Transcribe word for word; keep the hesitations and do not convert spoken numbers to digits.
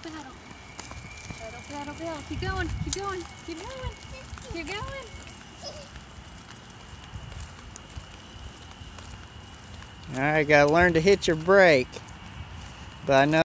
pedal. Pedal, pedal, pedal. Keep going, keep going, keep going, keep going. All right, gotta learn to hit your brake. But I know